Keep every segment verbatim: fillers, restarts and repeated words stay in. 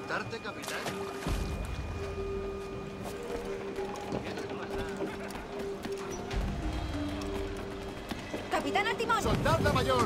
preguntarte, capitán. ¡Capitán al timón! ¡Soltad la mayor!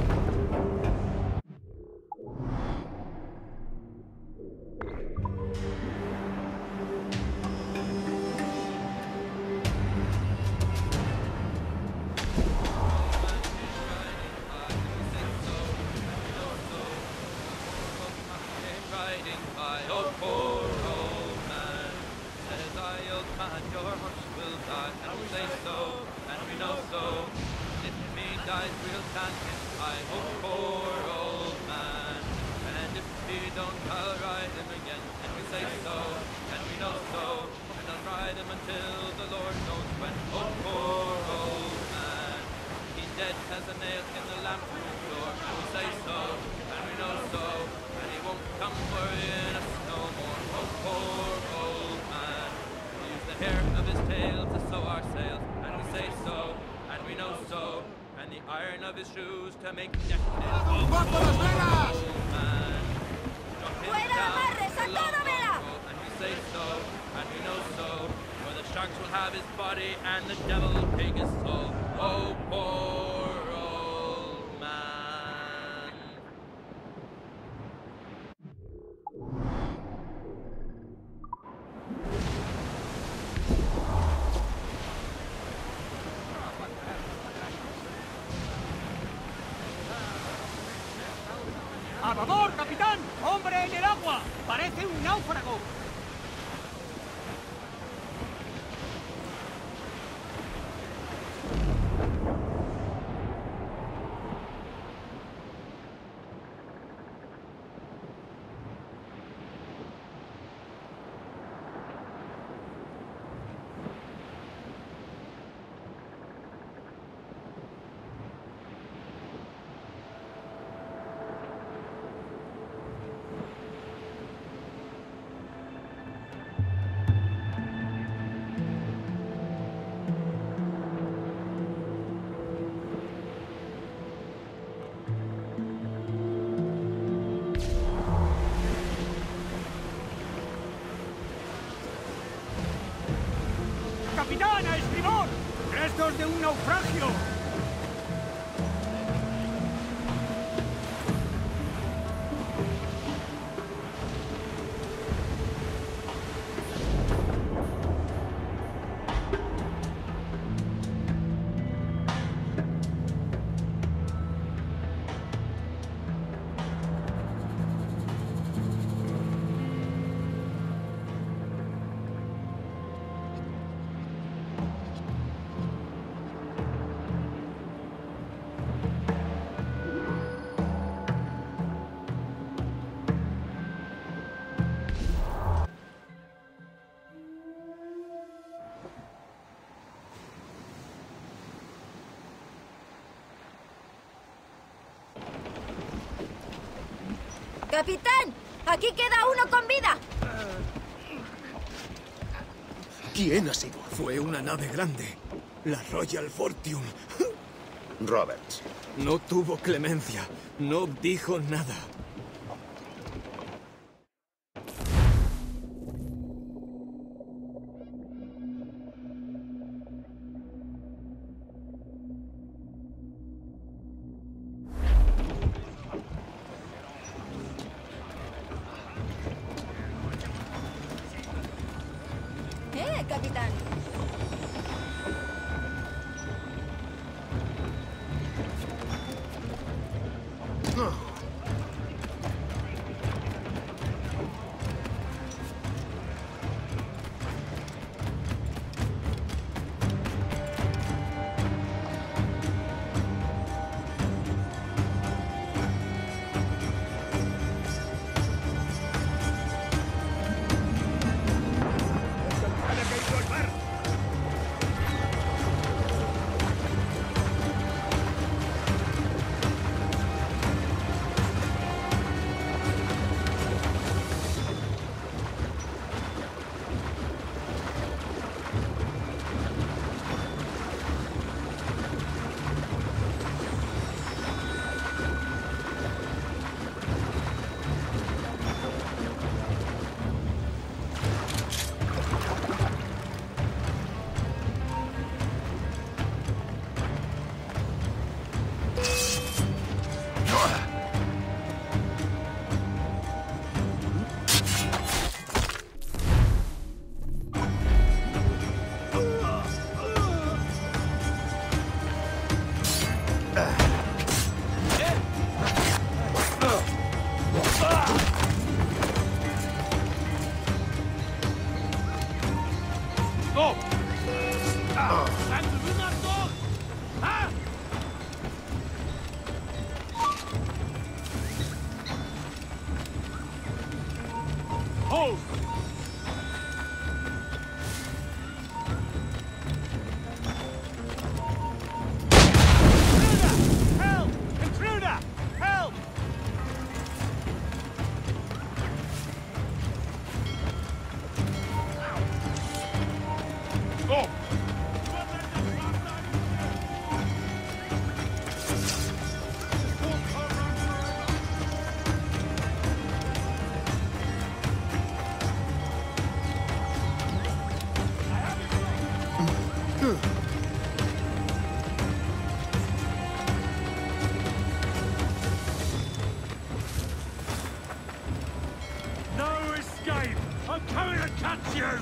¡A favor, capitán! ¡Hombre en el agua! ¡Parece un náufrago! ¡Capitán, a estribor! ¡Restos de un naufragio! ¡Capitán! ¡Aquí queda uno con vida! ¿Quién ha sido? Fue una nave grande. La Royal Fortune. Roberts. No tuvo clemencia. No dijo nada. ¡Eh, capitán! Go! Time to do not go! Ah! Hold! Intruder! Help! Intruder! Help! Go! No escape! I'm coming to catch you!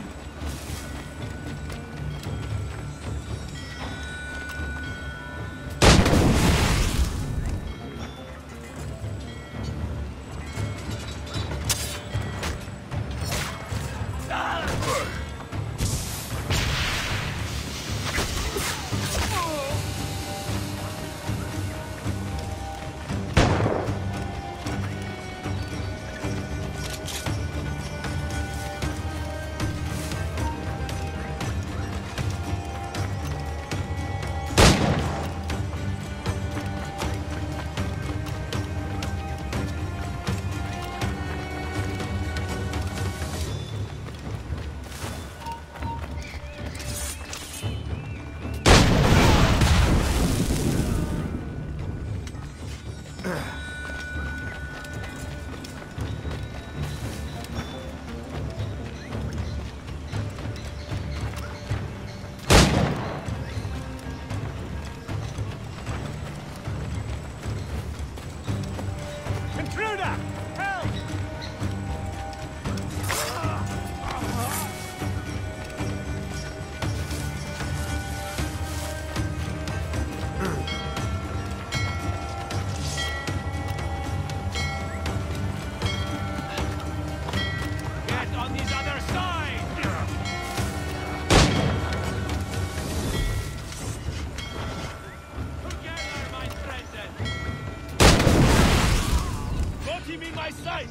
Intruder! Help! Get on this other side! Together, my friends! Got him in my sight!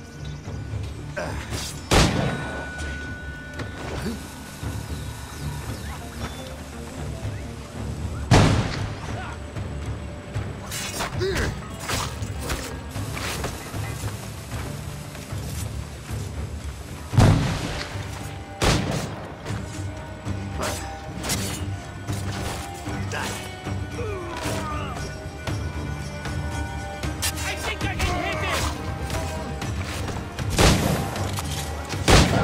I think I can hit him!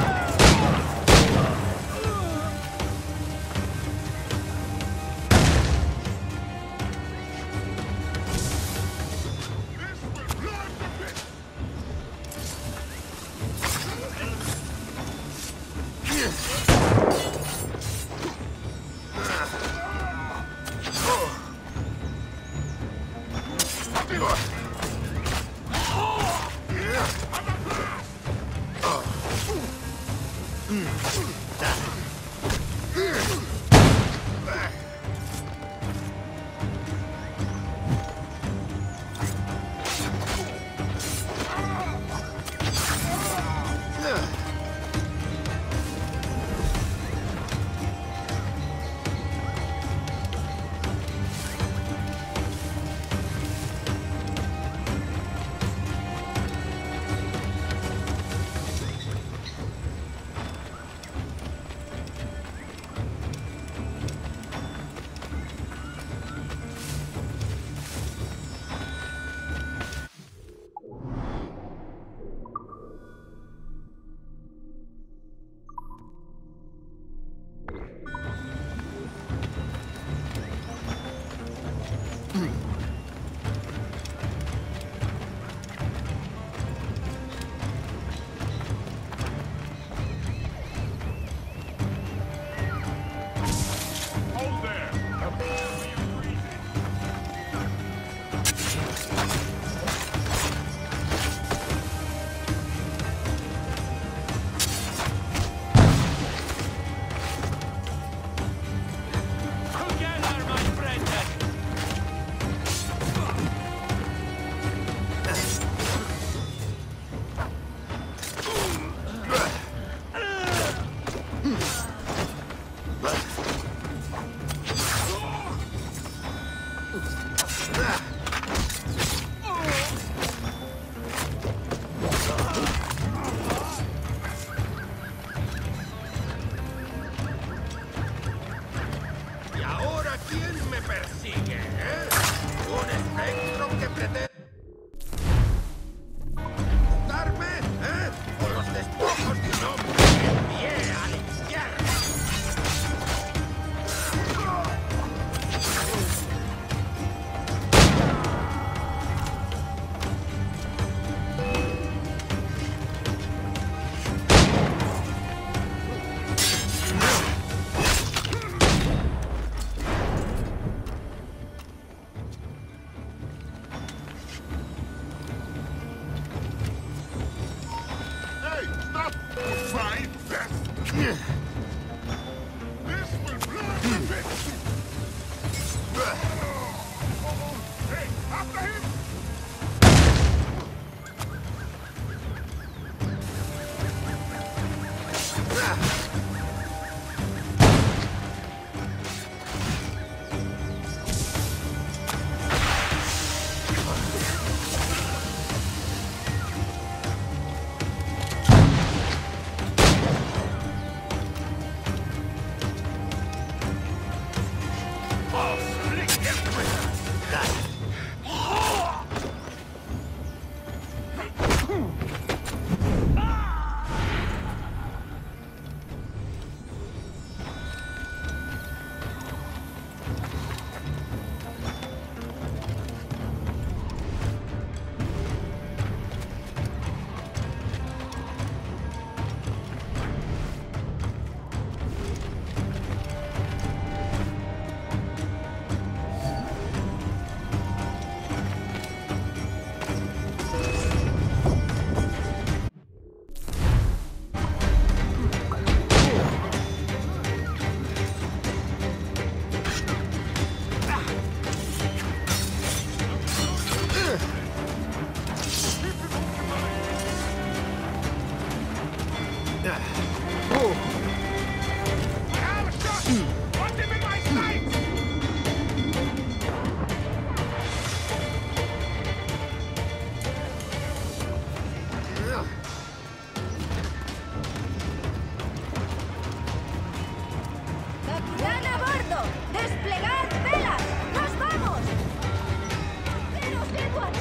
¡Capitán a bordo! ¡Desplegar velas! ¡Nos vamos! ¡Pero, Edward!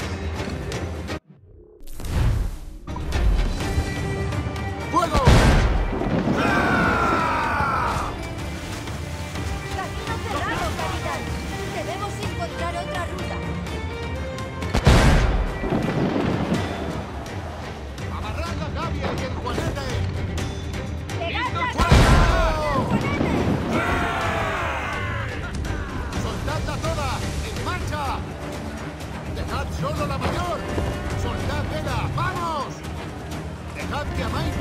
¡Fuego! ¡Camino cerrado, capitán! Debemos encontrar otra ruta. ¡Amarrad la gavia y el juanete! ¡Pegad la ¡Fuego! ¡Juanete! ¡Soltadla toda! ¡En marcha! ¡Dejad solo la mayor! ¡Soltad vela! ¡Vamos! ¡Dejad que amáis!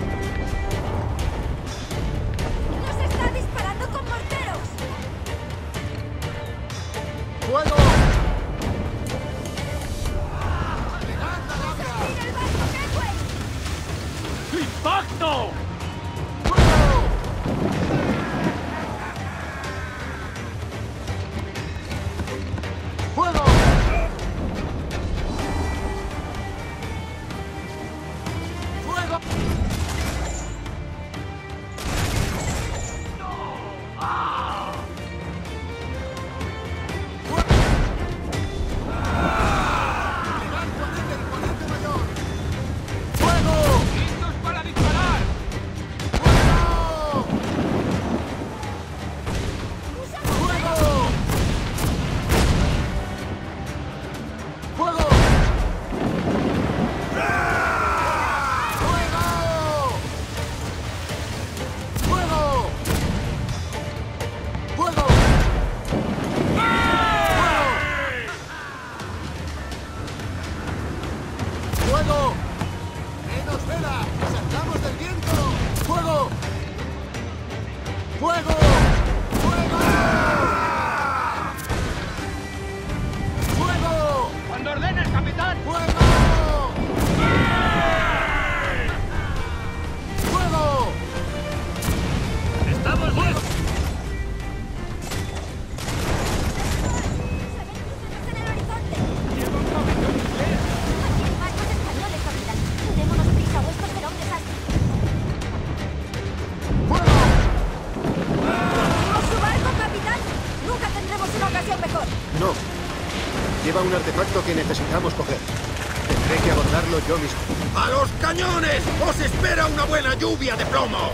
¡Nos está disparando con morteros! ¡Fuego! ¡Dejad la gavia! ¡Mira el barco, Medway! ¡Impacto! ¡Fuego! ¡Fuego! ¡Fuego! ¡Dejad juanete, el juanete mayor! ¡Fuego! ¡Listos para disparar! ¡Fuego! ¡Fuego! ¡Fuego! ¡Fuego! ¡Fuego! ¡Fuego! ¡Fuego! ¡Menos vela! ¡Saltamos del viento! ¡Fuego! ¡Fuego! ¡Fuego! ¡Fuego! ¡Cuando ordenes, capitán! ¡Fuego! ¡Fuego! ¡Estamos listos! ¡En el horizonte! ¡Lleva un pabellón inglés! Aquí hay barcos españoles, capitán. Démonos prisa o esto será un desastre. ¡Fuego! ¿Conseguimos su barco, capitán? Nunca tendremos una ocasión mejor. No. Lleva un artefacto que necesitamos coger. Tendré que abordarlo yo mismo. ¡A los cañones! ¡Os espera una buena lluvia de plomo!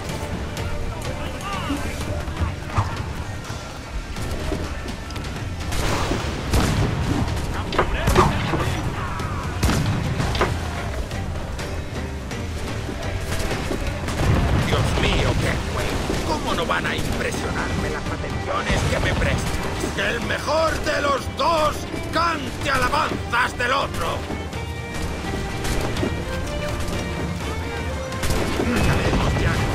Dios mío, qué juego. ¿Cómo no van a impresionarme las atenciones que me prestas? ¡Que el mejor de los dos cante alabanzas del otro! Acabemos ya.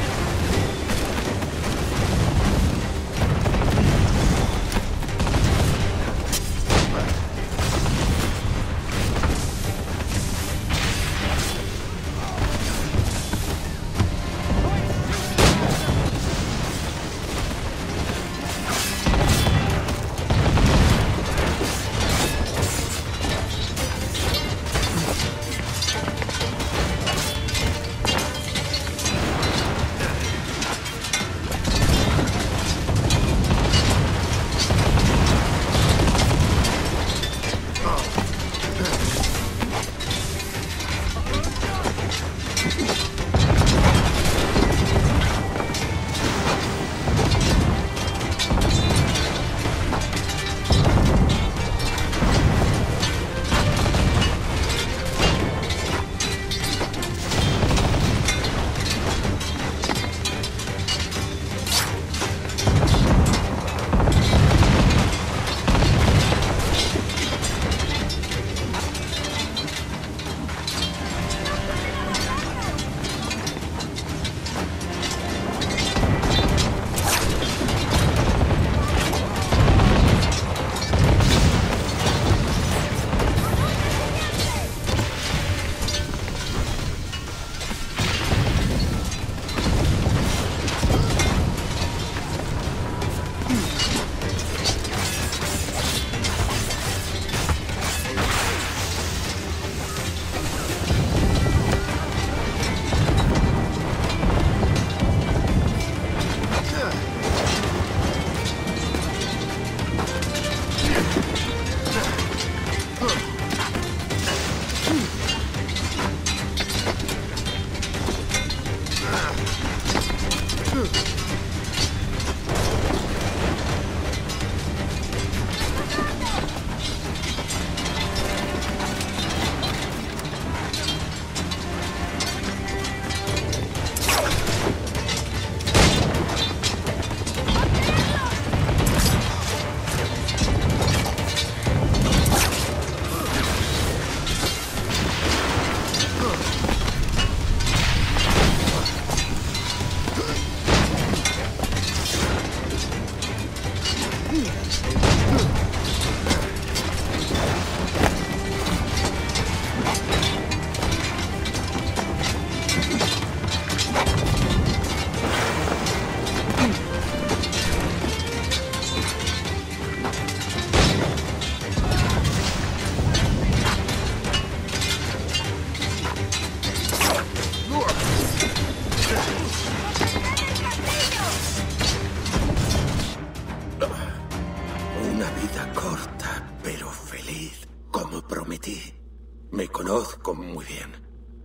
conozco muy bien.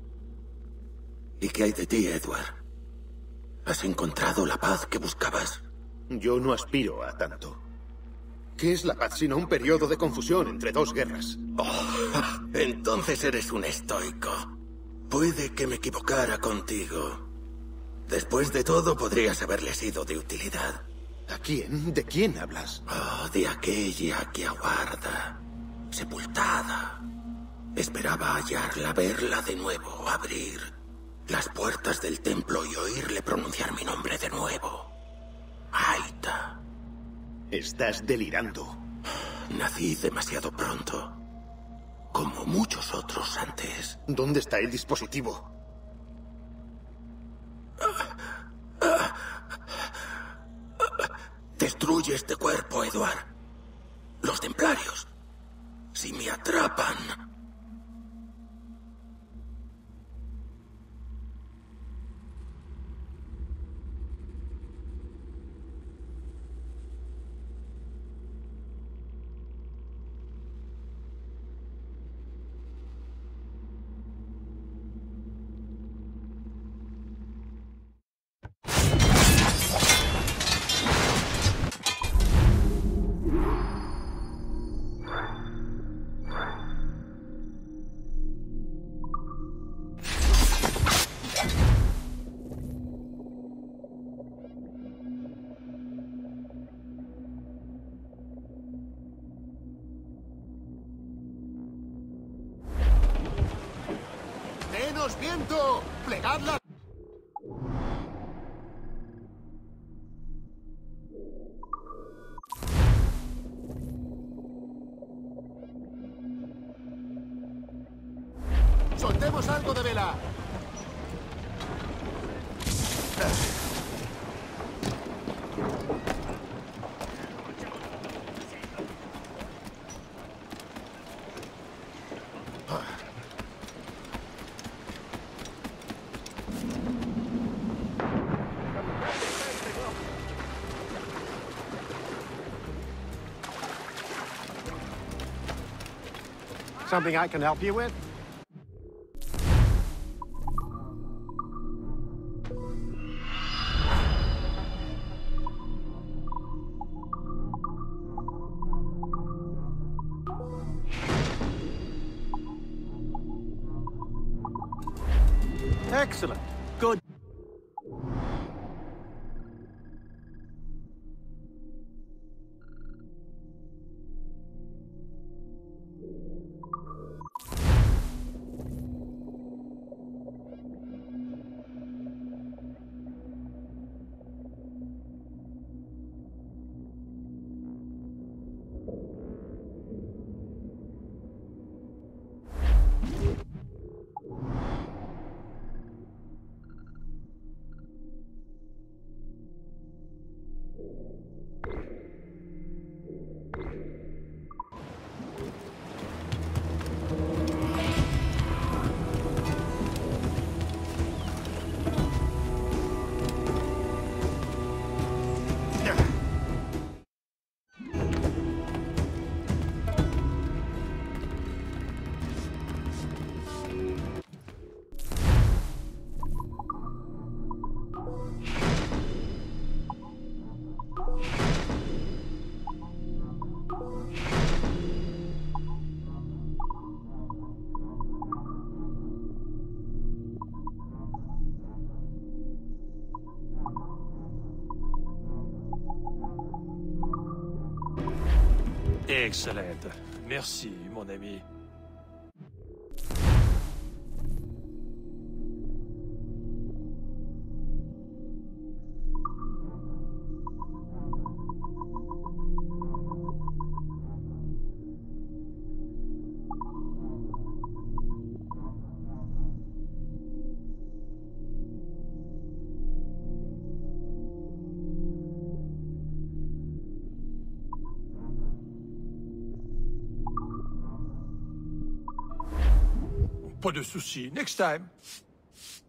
¿Y qué hay de ti, Edward? ¿Has encontrado la paz que buscabas? Yo no aspiro a tanto. ¿Qué es la paz sino un periodo de confusión entre dos guerras? Oh, entonces eres un estoico. Puede que me equivocara contigo. Después de todo, podrías haberle sido de utilidad. ¿A quién? ¿De quién hablas? Oh, de aquella que aguarda, sepultada. Esperaba hallarla, verla de nuevo, abrir las puertas del templo y oírle pronunciar mi nombre de nuevo. Aita. Estás delirando. Nací demasiado pronto, como muchos otros antes. ¿Dónde está el dispositivo? Destruye este cuerpo, Edward. Los templarios, si me atrapan... ¡Denos viento! ¡Plegadla! ¡Soltemos algo de vela! Something I can help you with? Excellent. Good. Excellent. Merci, mon ami. Pas de souci. Next time.